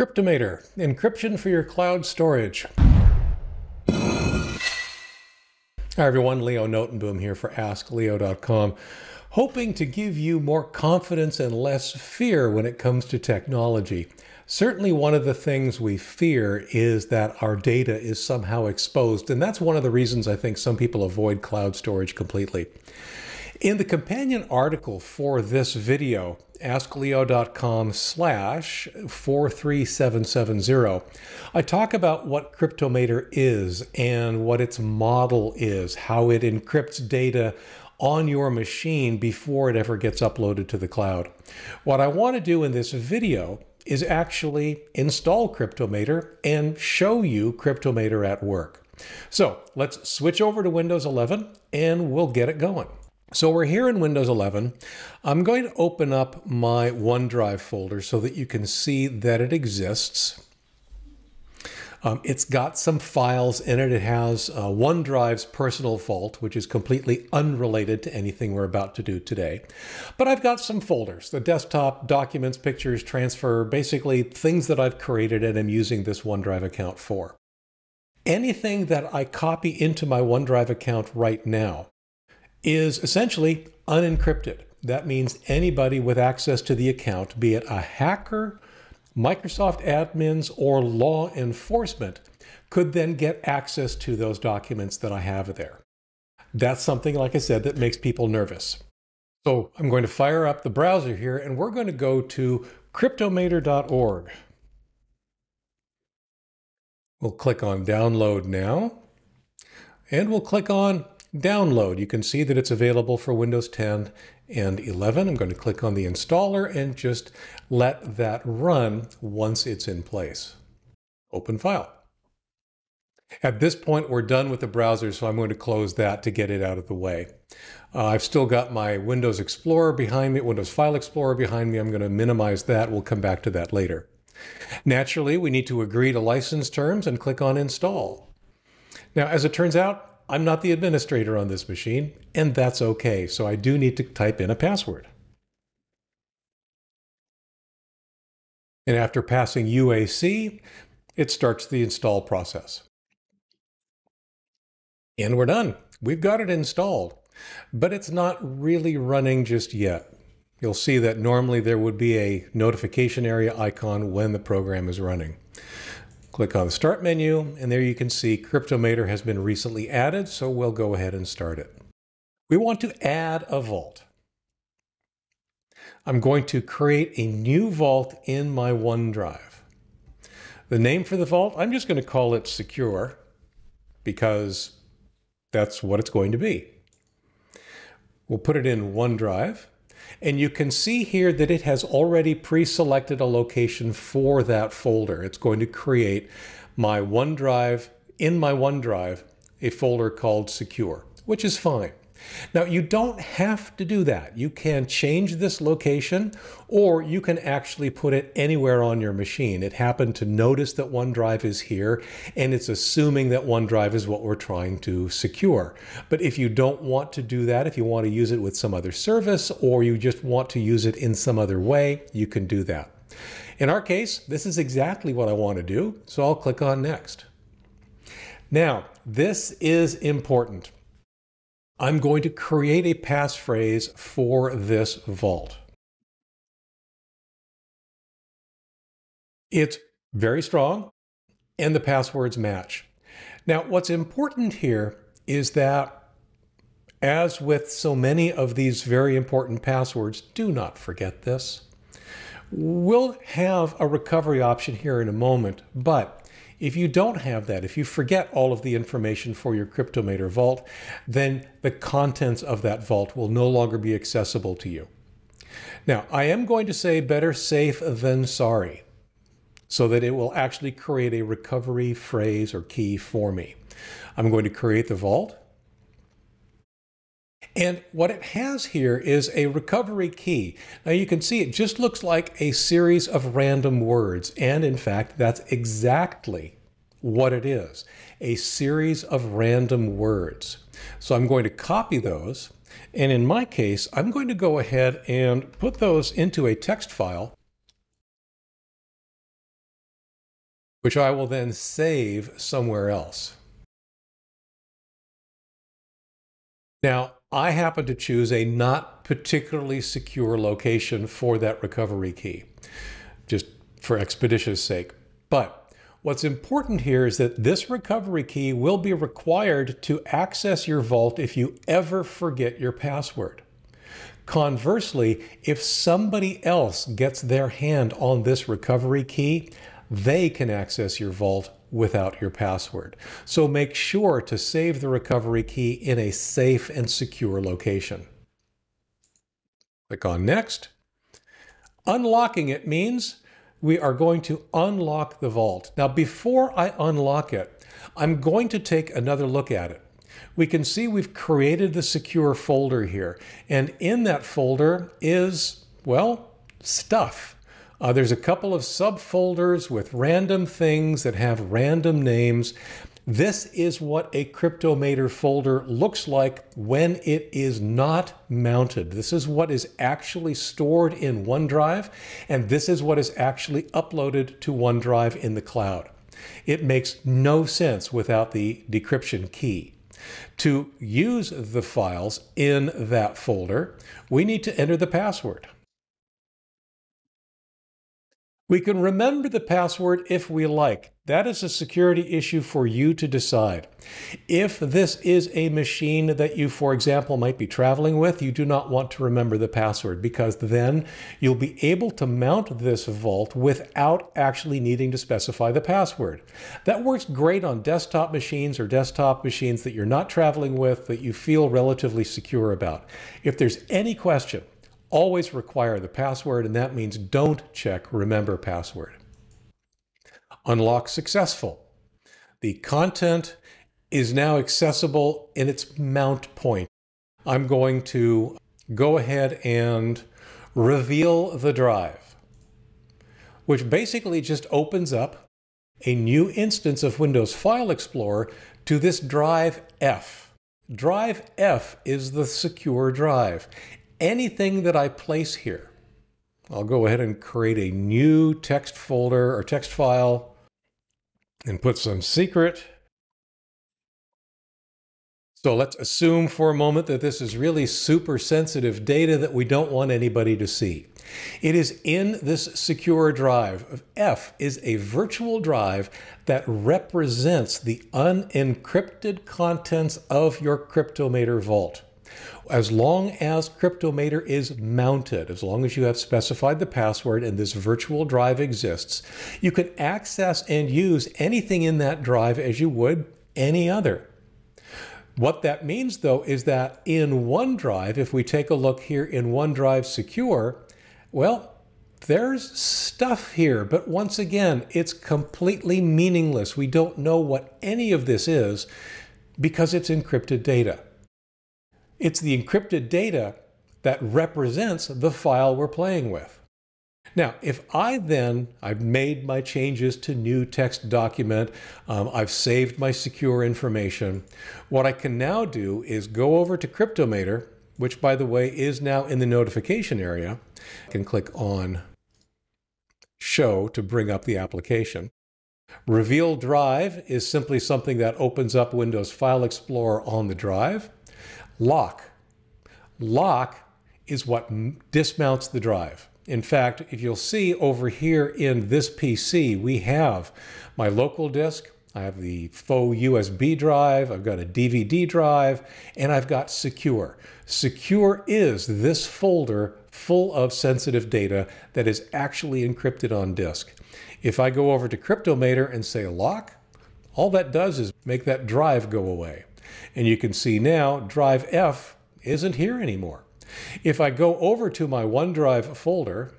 Cryptomator, encryption for your cloud storage. Hi everyone, Leo Notenboom here for askleo.com, hoping to give you more confidence and less fear when it comes to technology. Certainly one of the things we fear is that our data is somehow exposed, and that's one of the reasons I think some people avoid cloud storage completely. In the companion article for this video, askleo.com/43770, I talk about what Cryptomator is and what its model is, how it encrypts data on your machine before it ever gets uploaded to the cloud. What I want to do in this video is actually install Cryptomator and show you Cryptomator at work. So let's switch over to Windows 11 and we'll get it going. So we're here in Windows 11. I'm going to open up my OneDrive folder so that you can see that it exists. It's got some files in it. It has OneDrive's personal vault, which is completely unrelated to anything we're about to do today. But I've got some folders, the desktop, documents, pictures, transfer, basically things that I've created and am using this OneDrive account for. Anything that I copy into my OneDrive account right now is essentially unencrypted. That means anybody with access to the account, be it a hacker, Microsoft admins, or law enforcement, could then get access to those documents that I have there. That's something, like I said, that makes people nervous. So I'm going to fire up the browser here, and we're going to go to cryptomator.org. We'll click on Download Now, and we'll click on Download. You can see that it's available for Windows 10 and 11. I'm going to click on the installer and just let that run once it's in place. Open file. At this point, we're done with the browser, so I'm going to close that to get it out of the way. I've still got my Windows Explorer behind me, Windows File Explorer behind me. I'm going to minimize that. We'll come back to that later. Naturally, we need to agree to license terms and click on Install. Now, as it turns out, I'm not the administrator on this machine, and that's okay. So I do need to type in a password. And after passing UAC, it starts the install process. And we're done. We've got it installed, but it's not really running just yet. You'll see that normally there would be a notification area icon when the program is running. Click on the Start menu, and there you can see Cryptomator has been recently added, so we'll go ahead and start it. We want to add a vault. I'm going to create a new vault in my OneDrive. The name for the vault, I'm just going to call it Secure, because that's what it's going to be. We'll put it in OneDrive. And you can see here that it has already pre-selected a location for that folder. It's going to create my OneDrive, in my OneDrive, a folder called Secure, which is fine. Now, you don't have to do that. You can change this location, or you can actually put it anywhere on your machine. It happened to notice that OneDrive is here, and it's assuming that OneDrive is what we're trying to secure. But if you don't want to do that, if you want to use it with some other service, or you just want to use it in some other way, you can do that. In our case, this is exactly what I want to do, so I'll click on Next. Now, this is important. I'm going to create a passphrase for this vault. It's very strong, and the passwords match. Now, what's important here is that, as with so many of these very important passwords, do not forget this. We'll have a recovery option here in a moment, but if you don't have that, if you forget all of the information for your Cryptomator vault, then the contents of that vault will no longer be accessible to you. Now, I am going to say better safe than sorry, so that it will actually create a recovery phrase or key for me. I'm going to create the vault. And what it has here is a recovery key. Now you can see it just looks like a series of random words. And in fact, that's exactly what it is, a series of random words. So I'm going to copy those. And in my case, I'm going to go ahead and put those into a text file. which I will then save somewhere else. Now, I happen to choose a not particularly secure location for that recovery key, just for expeditious sake. But what's important here is that this recovery key will be required to access your vault if you ever forget your password. Conversely, if somebody else gets their hand on this recovery key, they can access your vault without your password. So make sure to save the recovery key in a safe and secure location. Click on Next. Unlocking it means we are going to unlock the vault. Now, before I unlock it, I'm going to take another look at it. We can see we've created the secure folder here, and in that folder is, well, stuff. There's a couple of subfolders with random things that have random names. This is what a Cryptomator folder looks like when it is not mounted. This is what is actually stored in OneDrive, and this is what is actually uploaded to OneDrive in the cloud. It makes no sense without the decryption key. To use the files in that folder, we need to enter the password. We can remember the password if we like. That is a security issue for you to decide. If this is a machine that you, for example, might be traveling with, you do not want to remember the password, because then you'll be able to mount this vault without actually needing to specify the password. That works great on desktop machines or desktop machines that you're not traveling with, that you feel relatively secure about. If there's any question, always require the password, and that means don't check remember password. Unlock successful. The content is now accessible in its mount point. I'm going to go ahead and reveal the drive, which basically just opens up a new instance of Windows File Explorer to this drive F. Drive F is the secure drive. Anything that I place here, I'll go ahead and create a new text folder or text file and put some secret. So let's assume for a moment that this is really super sensitive data that we don't want anybody to see. It is in this secure drive. F is a virtual drive that represents the unencrypted contents of your Cryptomator vault. As long as Cryptomator is mounted, as long as you have specified the password and this virtual drive exists, you can access and use anything in that drive as you would any other. What that means, though, is that in OneDrive, if we take a look here in OneDrive Secure, well, there's stuff here, but once again, it's completely meaningless. We don't know what any of this is because it's encrypted data. It's the encrypted data that represents the file we're playing with. Now, if I've made my changes to new text document, I've saved my secure information, what I can now do is go over to Cryptomator, which, by the way, is now in the notification area. I can click on Show to bring up the application. Reveal Drive is simply something that opens up Windows File Explorer on the drive. Lock. Lock is what dismounts the drive. In fact, if you'll see over here in this PC, we have my local disk, I have the faux USB drive, I've got a DVD drive, and I've got Secure. Secure is this folder full of sensitive data that is actually encrypted on disk. If I go over to Cryptomator and say lock, all that does is make that drive go away. And you can see now drive F isn't here anymore. If I go over to my OneDrive folder,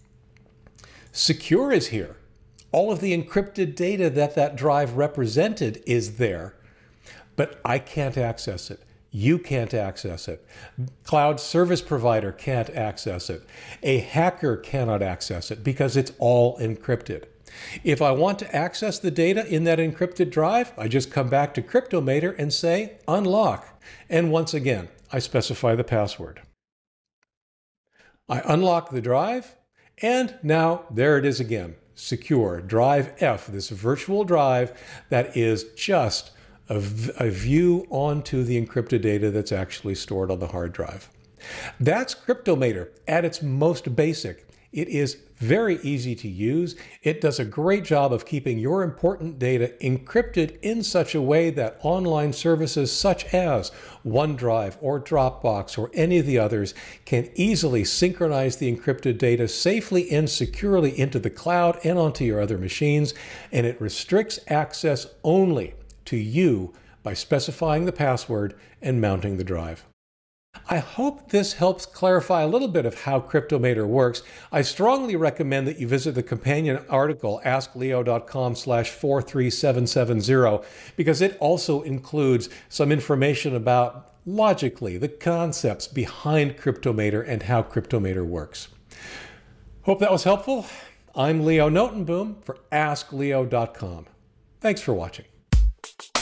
Secure is here. All of the encrypted data that drive represented is there, but I can't access it. You can't access it. Cloud service provider can't access it. A hacker cannot access it because it's all encrypted. If I want to access the data in that encrypted drive, I just come back to Cryptomator and say unlock. And once again, I specify the password. I unlock the drive, and now there it is again. secure. Drive F, this virtual drive that is just a view onto the encrypted data that's actually stored on the hard drive. That's Cryptomator at its most basic. It is very easy to use. It does a great job of keeping your important data encrypted in such a way that online services such as OneDrive or Dropbox or any of the others can easily synchronize the encrypted data safely and securely into the cloud and onto your other machines, and it restricts access only to you by specifying the password and mounting the drive. I hope this helps clarify a little bit of how Cryptomator works. I strongly recommend that you visit the companion article, askleo.com/43770, because it also includes some information about, logically, the concepts behind Cryptomator and how Cryptomator works. Hope that was helpful. I'm Leo Notenboom for askleo.com. Thanks for watching.